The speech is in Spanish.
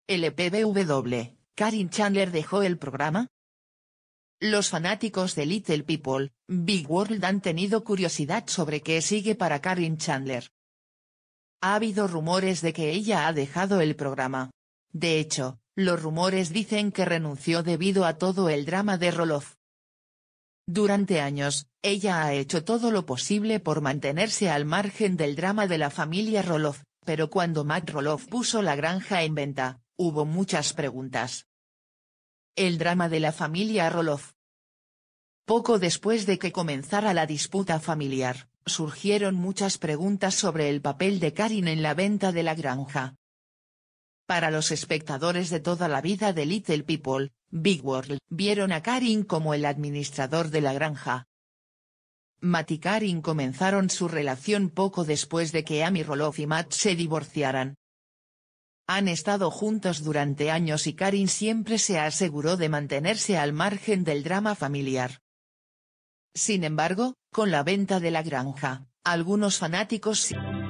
LPBW, ¿Karen Chandler dejó el programa? Los fanáticos de Little People, Big World han tenido curiosidad sobre qué sigue para Karen Chandler. Ha habido rumores de que ella ha dejado el programa. De hecho, los rumores dicen que renunció debido a todo el drama de Roloff. Durante años, ella ha hecho todo lo posible por mantenerse al margen del drama de la familia Roloff, pero cuando Matt Roloff puso la granja en venta, hubo muchas preguntas. El drama de la familia Roloff. Poco después de que comenzara la disputa familiar, surgieron muchas preguntas sobre el papel de Karen en la venta de la granja. Para los espectadores de toda la vida de Little People, Big World vieron a Karen como el administrador de la granja. Matt y Karen comenzaron su relación poco después de que Amy Roloff y Matt se divorciaran. Han estado juntos durante años y Karen siempre se aseguró de mantenerse al margen del drama familiar. Sin embargo, con la venta de la granja, algunos fanáticos